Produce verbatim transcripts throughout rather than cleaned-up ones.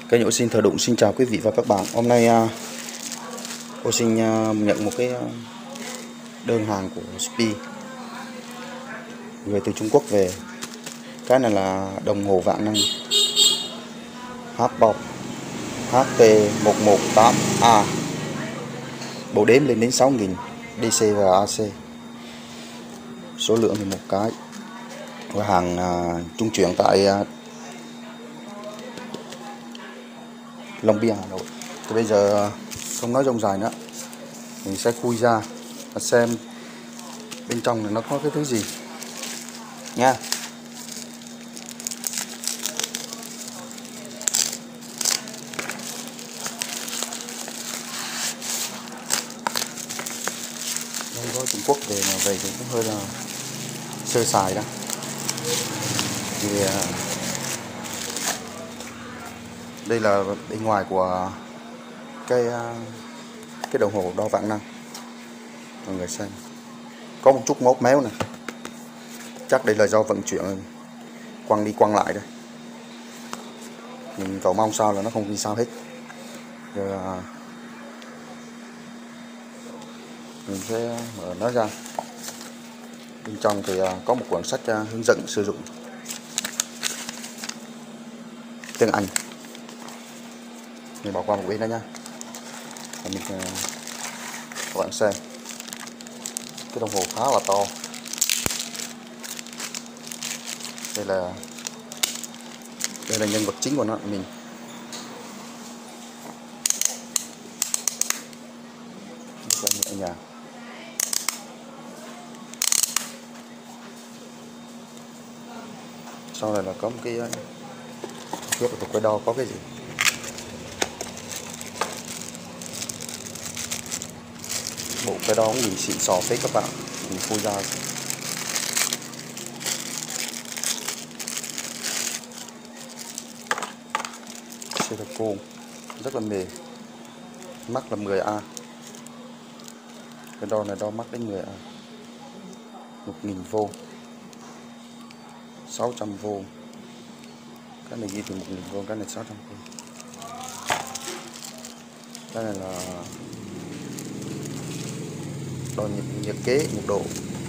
Kênh Ô Xin Thờ Đụng xin chào quý vị và các bạn. Hôm nay uh, Ô Xin uh, nhận một cái uh, đơn hàng của Shopee người từ Trung Quốc về. Cái này là đồng hồ vạn năng Hbox H T một một tám A, bộ đếm lên đến sáu nghìn D C và A C, số lượng thì một cái, và hàng uh, trung chuyển tại uh, Long Biên, Hà Nội. Thì bây giờ không nói rông dài nữa, mình sẽ khui ra và xem bên trong này nó có cái thứ gì nha. Đây có Trung Quốc về mà về thì cũng hơi là sơ sài đó. Thì đây là bên ngoài của cái cái đồng hồ đo vạn năng, mọi người xem có một chút mốt méo này, chắc đây là do vận chuyển quăng đi quăng lại đây. Mình cầu mong sao là nó không bị sao hết. Rồi mình sẽ mở nó ra. Bên trong thì có một cuốn sách hướng dẫn sử dụng tiếng Anh, mình bỏ qua một bên đó nha. Và mình các bạn xem cái đồng hồ khá là to. Đây là đây là nhân vật chính của nó, mình rất nhẹ nhàng. Sau này là có một cái biết được cái đo có cái gì. Bộ cái đó cũng nhìn xịn sò phết các bạn, mình khui ra silicone rất là mềm, mắc là mười A. Cái đo này đo mắc đến mười A, một nghìn vô, sáu trăm vô. Cái này ghi thì một nghìn vô, cái này sáu trăm vô. Cái này là đo nhiệt, nhiệt kế, nhiệt độ.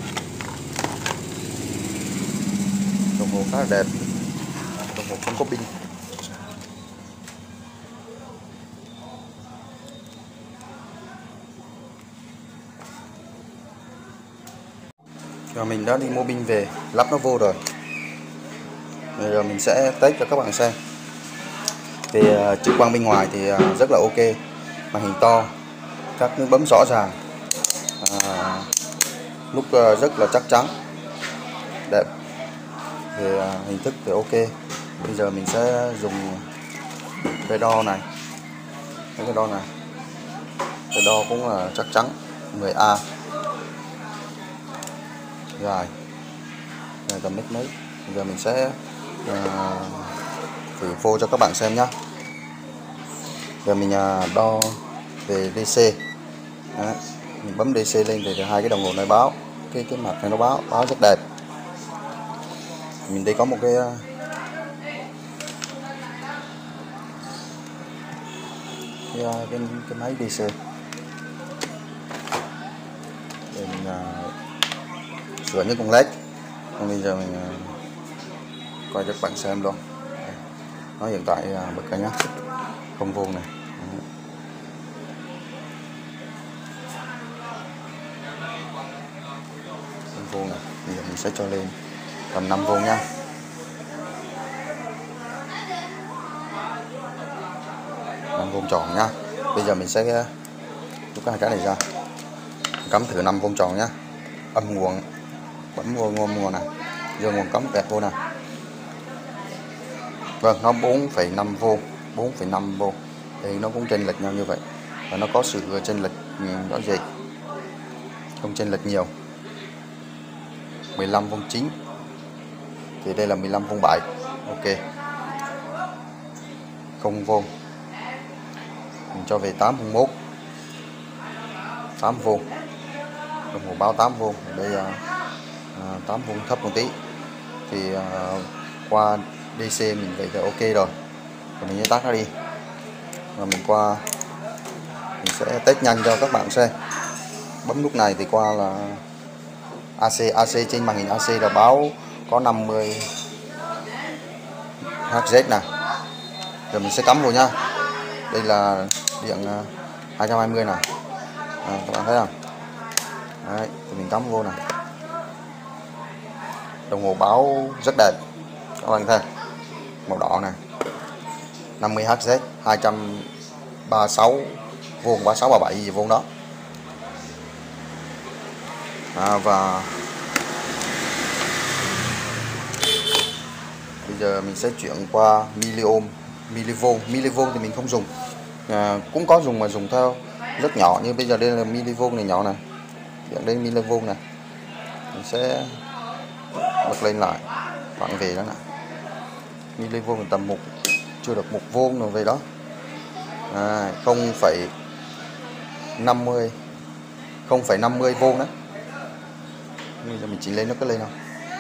Đồng hồ khá là đẹp, đồng hồ không có pin. Rồi mình đã đi mua pin về, lắp nó vô rồi. Bây giờ mình sẽ test cho các bạn xem. Thì uh, trực quang bên ngoài thì uh, rất là ok, màn hình to, các nút bấm rõ ràng, uh, nút uh, rất là chắc chắn, đẹp. Thì uh, hình thức thì ok. Bây giờ mình sẽ dùng cái đo này, cái đo này, cái đo cũng là chắc chắn, mười A, dài, dài tầm mét mấy. Bây giờ mình sẽ uh, thử phô cho các bạn xem nhé. Giờ mình uh, đo về D C. Đó. Mình bấm D C lên thì hai cái đồng hồ này báo, cái cái mặt này nó báo báo rất đẹp. Mình đây có một cái uh, cái, uh, cái, cái máy D C. Để mình uh, sửa những con led. Còn bây giờ mình uh, coi cho các bạn xem luôn. Nó hiện tại uh, bật cái nhá, không vô này. Không vô này. Bây giờ mình sẽ cho lên tầm năm vô nha. năm vô tròn nha. Bây giờ mình sẽ rút hai cái này ra, cắm thử năm vô tròn nhá. Âm nguồn, bấm vô nguồn nguồn này, giờ nguồn cắm kẹt vô này. Vâng, nó bốn phẩy năm vô, bốn phẩy năm vô. Thì nó cũng chênh lệch nhau như vậy. Và nó có sự chênh lệch rõ rệt, không chênh lệch nhiều. mười lăm vôn chín. Thì đây là mười lăm vôn bảy. Ok. Không vô. Mình cho về tám vôn một. tám vô. Đồng hồ báo tám vô. Ở đây uh, tám vôn thấp một tí. Thì uh, qua D C mình vậy là ok rồi. Rồi mình tắt nó đi. và mình qua mình sẽ test nhanh cho các bạn xem. Bấm nút này thì qua là a xê a xê trên màn hình a xê là báo có năm mươi héc nè. Rồi mình sẽ cắm vô nha. Đây là điện hai trăm hai mươi nè. À, các bạn thấy không? Đấy, thì mình cắm vô nè. Đồng hồ báo rất đẹp. Các bạn thấy màu đỏ này. năm mươi héc, hai trăm ba mươi sáu vuông, ba mươi sáu ba mươi bảy gì vuông đó. À, và bây giờ mình sẽ chuyển qua miliohm, milivolt. Milivolt thì mình không dùng, à, cũng có dùng mà dùng theo rất nhỏ, như bây giờ đây là milivolt này, nhỏ này, chuyển đến milivolt này. Mình sẽ bật lên lại khoảng về đó nè. Milivolt là tầm một, chưa được một vôn rồi về đó. À, không phẩy năm mươi không phẩy năm mươi vôn đó. Bây giờ mình chỉnh lên nó có lên không?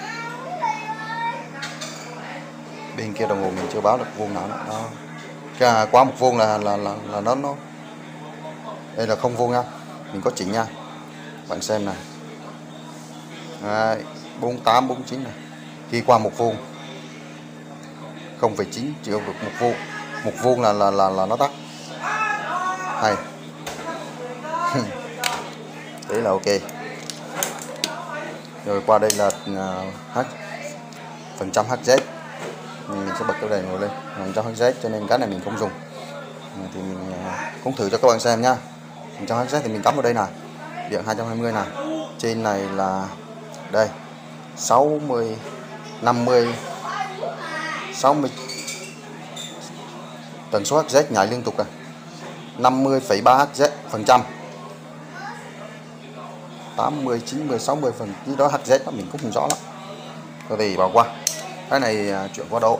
Bên kia đồng hồ mình chưa báo được vuông nào đó. Cái quá một vuông là là là, là nó nó đây là không vuông nha. Mình có chỉnh nha. Bạn xem này. Đấy, bốn mươi tám, bốn mươi chín này. Khi qua một vuông không phẩy chín chỉ được một vuông. Một vuông là là là là nó tắt. Hay. Đấy là ok. Rồi qua đây là uh, h phần trăm Hz. Mình sẽ bật cái đèn ngồi lên phần trăm Hz, cho nên cái này mình không dùng. Thì mình uh, cũng thử cho các bạn xem nha. Phần trăm Hz thì mình cắm vào đây nè, điện hai trăm hai mươi nè. Trên này là đây sáu mươi, năm mươi, sáu mươi, tần số Hz nhảy liên tục này, năm mươi phẩy ba Hz phần trăm, tám mươi, chín mươi, sáu mươi phần gì đó Hz đó mình cũng không rõ lắm. Thôi thì bỏ qua. Cái này uh, chuyển qua độ.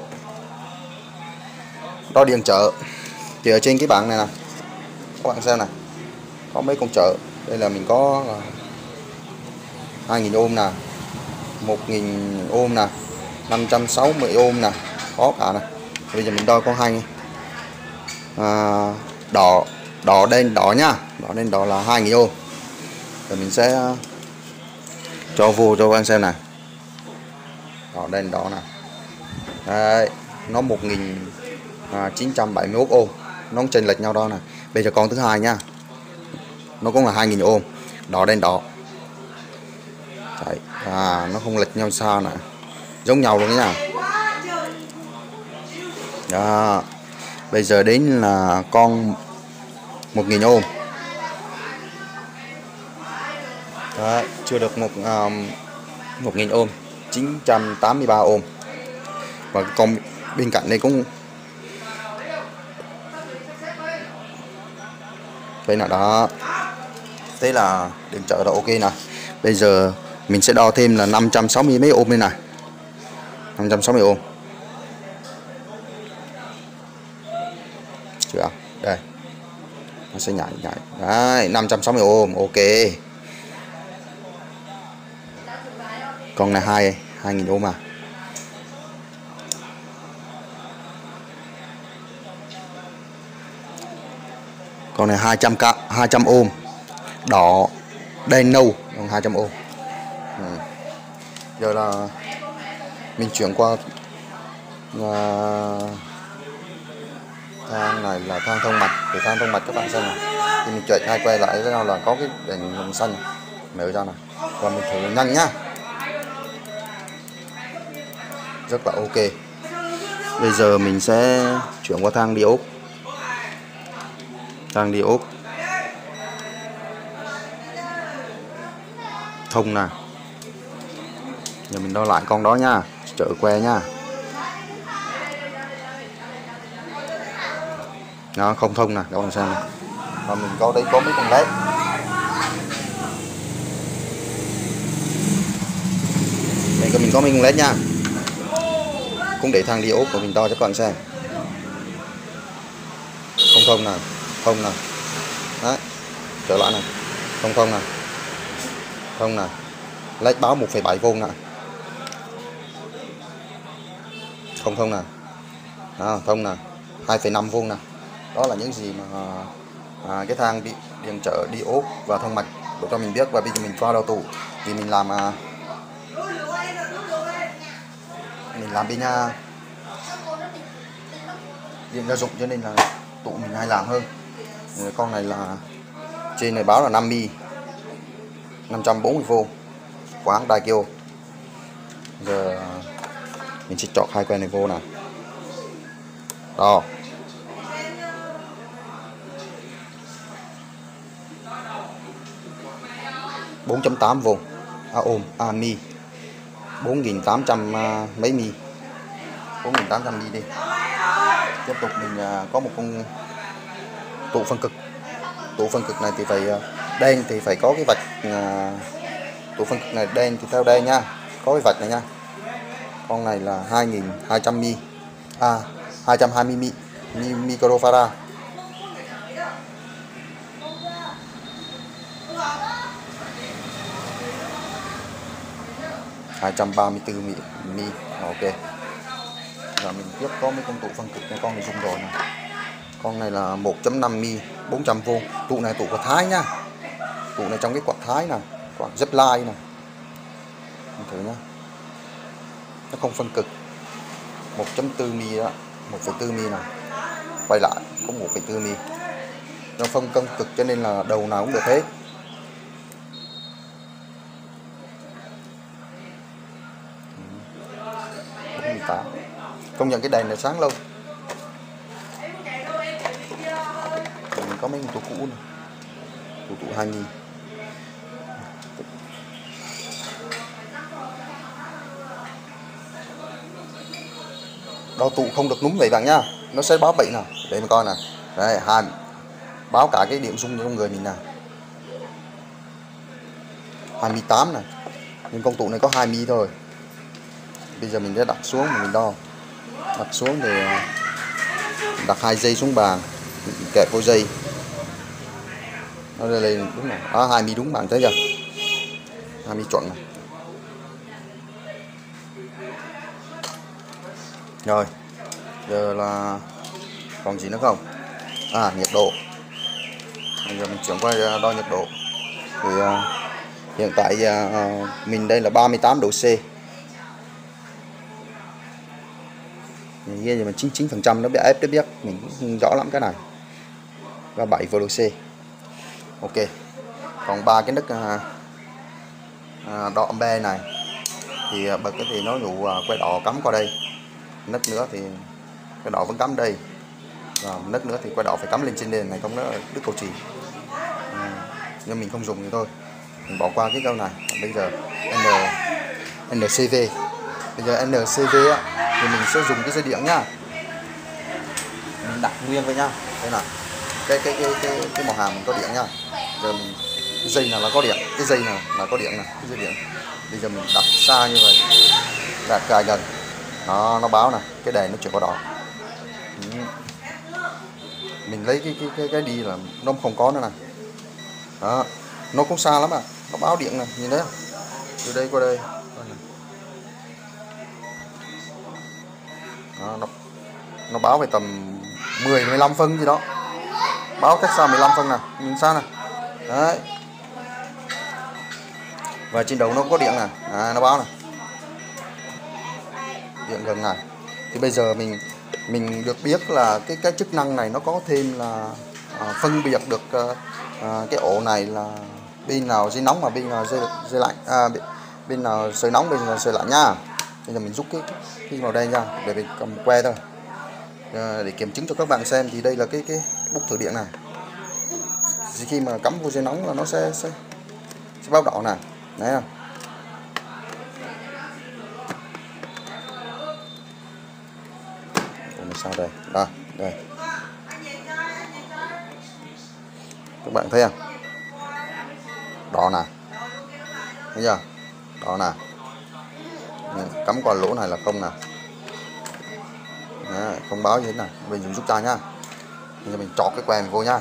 Đo điện trở thì ở trên cái bảng này nè, các bạn xem này, có mấy con trở. Đây là mình có uh, hai nghìn ohm nè, một nghìn ohm nè, năm trăm sáu mươi ohm nè, có cả nè. Bây giờ mình đo con hai à, đỏ đỏ đen đỏ nhá, đỏ đen đỏ là hai nghìn ohm. Rồi mình sẽ uh, cho vô cho các bạn xem này, đỏ đen đỏ nè. Đấy, nó một nghìn chín trăm bảy mươi mốt ohm, nó chênh lệch nhau đó nè. Bây giờ con thứ hai nha, nó cũng là hai nghìn ohm, đỏ đen đỏ. Đấy, à, nó không lệch nhau xa nè, giống nhau luôn nha. Đó. Bây giờ đến là con một nghìn ohm. Đấy, chưa được một um, một nghìn ohm, chín trăm tám mươi ba ohm. Và con bên cạnh đây cũng đây là đó. Thế là điện trở là ok nè. Bây giờ mình sẽ đo thêm là năm trăm sáu mươi mấy ohm đây này, năm trăm sáu mươi ohm. Chưa? Đây. Nó sẽ nhảy nhảy. Đấy, năm trăm sáu mươi ohm, ok. Con này hai hai nghìn ohm à. Con này hai trăm k, hai trăm ohm. Đỏ đen nâu, còn hai trăm ohm. Ừ. Giờ là mình chuyển qua uh, thang này là thang thông mạch. Thì thang thông mạch các bạn xem này, thì mình chạy hai quay lại với nhau là có cái đèn màu xanh mở ra này, và mình thử nhanh nhá, rất là ok. Bây giờ mình sẽ chuyển qua thang đi ốp. Thang đi ốp thông nè. Giờ mình đo lại con đó nha, trở que nha. Nó không thông nè, các bạn xem này. Và mình có đây có mấy con led. Đây mình có mấy con led nha. Cũng để thang đi ốp của mình đo cho các bạn xem. Không thông nè, thông nè. Đấy. Trở lại nè. Không thông nè. Thông nè. Led báo một phẩy bảy vôn nè. Không thông nè. Đó, thông nè. hai phẩy năm vôn nè. Đó là những gì mà à, cái thang đi điện trở đi ốp và thông mạch để cho mình biết. Và bây giờ mình qua đầu tủ vì mình làm à, mình làm bên nhà điện gia dụng cho nên là tủ mình hay làm hơn. Con này là trên này báo là năm mi năm trăm bốn mươi vô của hãng Daikyo. Giờ mình sẽ chọn hai que này vô nào. Đó. bốn chấm tám vô. À ôm, à mi. bốn nghìn tám trăm uh, mấy mi. bốn nghìn tám trăm mi đi. Tiếp tục mình uh, có một con tụ phân cực. Tụ phân cực này thì phải uh, đen thì phải có cái vạch uh, tụ phân cực này đen thì theo đây nha. Có cái vạch này nha. Con này là hai nghìn hai trăm mi. À hai trăm hai mươi mi, mi microfarad. hai trăm ba mươi tư mi, mi. Ok. Và mình tiếp có mấy con tụ phân cực, cái con này dùng rồi này. Con này là một chấm năm mi, bốn trăm vô. Tụ này tụ của Thái nhá. Tụ này trong cái quạt Thái này, quạt Zipline này. Mình thử nhá. Nó không phân cực. một chấm bốn mi đó, một phẩy bốn mi này. Quay lại có một phẩy bốn mi. Nó phân công cực cho nên là đầu nào cũng được hết. bốn mươi tám. Công nhận cái đèn này sáng lâu. Mình có mấy con tụ cũ này. Tụ tụ hai mi. Đầu tụ không được núm vậy bạn nhá, nó sẽ báo bị nè. Để mà coi nè. Đây, hai báo cả cái điểm rung trong người mình nè. hai mươi tám này. Nhưng con tụ này có hai mi thôi. Bây giờ mình sẽ đặt xuống và mình đo. Đặt xuống thì đặt hai dây xuống bàn, kẹp vô dây. Nó lên đúng rồi. Đó, hai mi đúng bạn thấy chưa? hai mi chuẩn này. Rồi. Giờ là còn gì nữa không? À, nhiệt độ. Bây giờ mình chuyển qua đo nhiệt độ. Thì uh, hiện tại uh, mình đây là ba mươi tám độ C. Bây giờ mình chín mươi chín phần trăm nó bị ép biết, mình cũng không rõ lắm cái này. Và bảy độ C. Ok. Còn ba cái nấc uh, uh, đo ampe này thì uh, bật cái thì nó dụ uh, quay đỏ cắm qua đây. Nấc nữa thì quay đỏ vẫn cắm đây. Và nấc nữa thì quay đỏ phải cắm lên trên nền này, không nó đứt cầu chì. À, nhưng mình không dùng thì thôi, mình bỏ qua cái câu này. Bây giờ N, en xê vê. Bây giờ en xê vê á, thì mình sẽ dùng cái dây điện nhá. Mình đặt nguyên với nhá. Đây là cái cái cái cái cái màu hàm mình có điện nhá. Giờ mình cái dây nào là có điện, cái dây nào là có điện này, cái dây điện. Bây giờ mình đặt xa như vậy, đặt cài gần. Đó, nó báo này, cái đèn nó chuyển qua đỏ. Ừ. Mình lấy cái cái cái cái đi là nó không có nữa này. Đó, nó cũng xa lắm à, nó báo điện này, nhìn thấy không? Từ đây qua đây. Đó, nó nó báo về tầm mười mười lăm phân gì đó. Báo cách xa mười lăm phân nè, nhìn xa nè. Đấy. Và trên đầu nó có điện nè, à, nó báo này. Điện gần này. Thì bây giờ mình mình được biết là cái cái chức năng này nó có thêm là à, phân biệt được à, cái ổ này là pin nào dây nóng và pin nào dây dây lạnh, à, pin nào sưởi nóng, pin nào sưởi lạnh nha. Bây giờ mình rút cái cái vào đây nha, để mình cầm que thôi, à, để kiểm chứng cho các bạn xem. Thì đây là cái cái bút thử điện này. Thì khi mà cắm vô dây nóng là nó sẽ sẽ, sẽ báo đỏ này, đấy không? Sao đây? Đó, đây. Các bạn thấy không? Đỏ nè. Thấy chưa? Đỏ nè. Cắm qua lỗ này là không nè. Đấy, không báo gì hết nè. Mình dùng giúp ta nhá. Bây giờ mình chọt cái que vô nhá.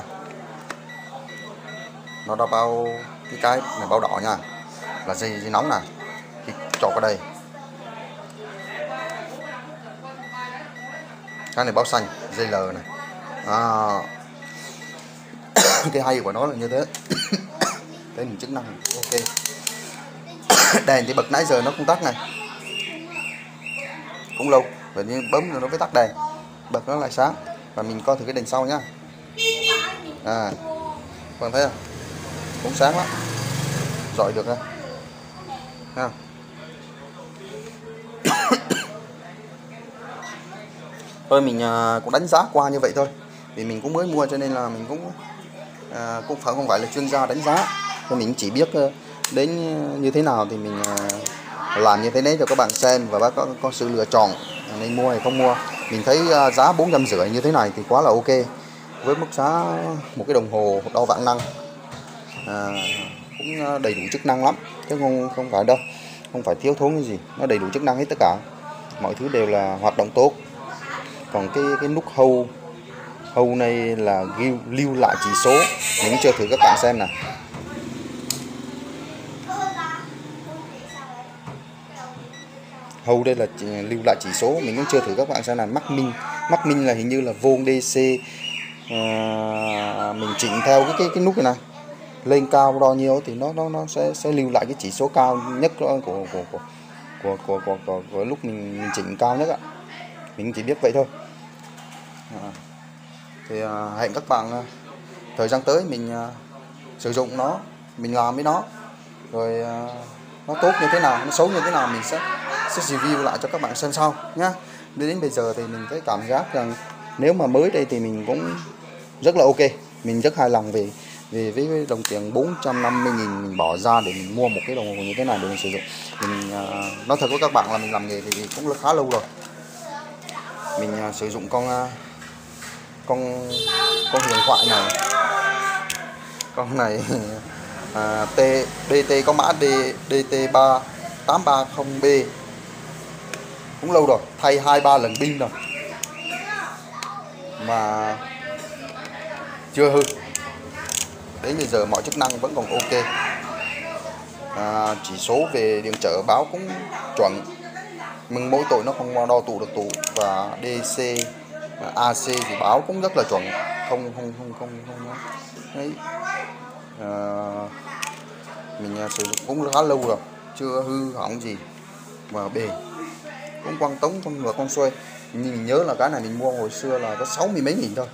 Nó đã báo cái cái này báo đỏ nha. Là dây dây nóng nè. Khi chọt vào đây. Cái này báo xanh, dây L này. À, cái hay của nó là như thế. Cái mình chức năng ok. Đèn thì bật nãy giờ nó không tắt này, cũng lâu và như bấm rồi nó mới tắt đèn, bật nó lại sáng. Và mình coi thử cái đèn sau nhá. À, bạn thấy không, cũng sáng lắm, rọi được ha. Ha. Thôi mình cũng đánh giá qua như vậy thôi, vì mình cũng mới mua cho nên là mình cũng à, cũng phải không phải là chuyên gia đánh giá, nên mình chỉ biết đến như thế nào thì mình làm như thế đấy cho các bạn xem và bác có, có sự lựa chọn nên mua hay không mua. Mình thấy giá bốn trăm rưỡi như thế này thì quá là ok, với mức giá một cái đồng hồ đo vạn năng à, cũng đầy đủ chức năng lắm chứ không không phải đâu, không phải thiếu thốn cái gì, nó đầy đủ chức năng hết, tất cả mọi thứ đều là hoạt động tốt. Còn cái cái nút hâu hâu này là lưu, lưu lại chỉ số, mình chưa thử các bạn xem nè. Hâu đây là lưu lại chỉ số, mình cũng chưa thử các bạn xem là mắc minh mắc minh là hình như là volt D C à, mình chỉnh theo cái cái cái nút này này lên cao bao nhiêu thì nó nó nó sẽ sẽ lưu lại cái chỉ số cao nhất của của của của của, của, của, của, của lúc mình, mình chỉnh cao nhất ạ. Mình chỉ biết vậy thôi. À, thì à, hẹn các bạn à, thời gian tới mình à, sử dụng nó, mình làm với nó rồi à, nó tốt như thế nào, nó xấu như thế nào mình sẽ sẽ review lại cho các bạn xem sau nhá. Đến bây giờ thì mình thấy cảm giác rằng nếu mà mới đây thì mình cũng rất là ok, mình rất hài lòng về về với đồng tiền bốn trăm năm mươi nghìn mình bỏ ra để mình mua một cái đồng hồ như thế này để mình sử dụng. Mình uh, nói thật với các bạn là mình làm nghề thì cũng khá lâu rồi. Mình uh, sử dụng con uh, con con huyền thoại này, con này uh, T đê tê có mã D, DT ba tám ba không B, cũng lâu rồi, thay hai ba lần pin rồi mà chưa hư. Đến bây giờ mọi chức năng vẫn còn ok. À, chỉ số về điện trở báo cũng chuẩn, nhưng mỗi tội nó không đo tụ được tụ, và D C A C thì báo cũng rất là chuẩn, không không không không không đấy. À, mình sử dụng cũng khá lâu rồi, chưa hư hỏng gì mà bền, cũng quăng tống không ngược con xuôi. Nhưng mình nhớ là cái này mình mua hồi xưa là có sáu mươi mấy nghìn thôi,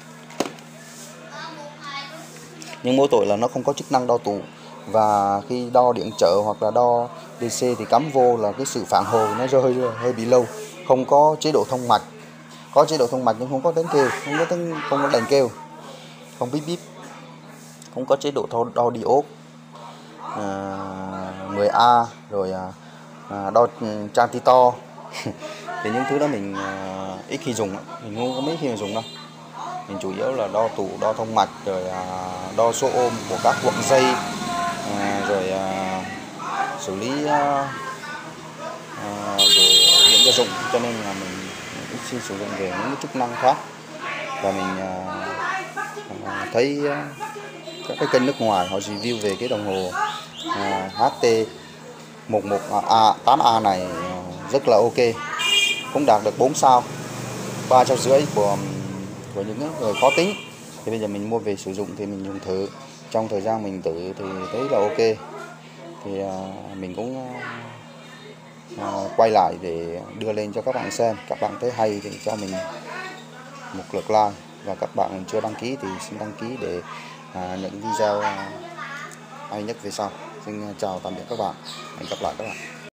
nhưng mỗi tội là nó không có chức năng đo tụ, và khi đo điện trở hoặc là đo D C thì cắm vô là cái sự phản hồi nó rơi hơi, hơi bị lâu, không có chế độ thông mạch, có chế độ thông mạch nhưng không có tiếng kêu, không có tiếng, không có đèn kêu, không bíp bíp, không có chế độ đo diode à, mười A rồi à, đo trang ti to. Thì những thứ đó mình à, ít khi dùng, mình không có mấy khi mà dùng đâu. Mình chủ yếu là đo tụ, đo thông mạch, rồi à, đo số ôm của các cuộn dây, à, rồi à, xử lý à, à, về những gia dụng, cho nên là mình, mình ít khi sử dụng về những cái chức năng khác. Và mình à, à, thấy à, các cái kênh nước ngoài họ review về cái đồng hồ à, H T một một tám A này rất là ok, cũng đạt được bốn sao, ba sao rưỡi của của những người khó tính. Thì bây giờ mình mua về sử dụng thì mình dùng thử, trong thời gian mình thử thì thấy là ok, thì à, mình cũng à, quay lại để đưa lên cho các bạn xem. Các bạn thấy hay thì cho mình một lượt like, và các bạn chưa đăng ký thì xin đăng ký để à, những video hay nhất về sau. Xin chào tạm biệt các bạn, hẹn gặp lại các bạn.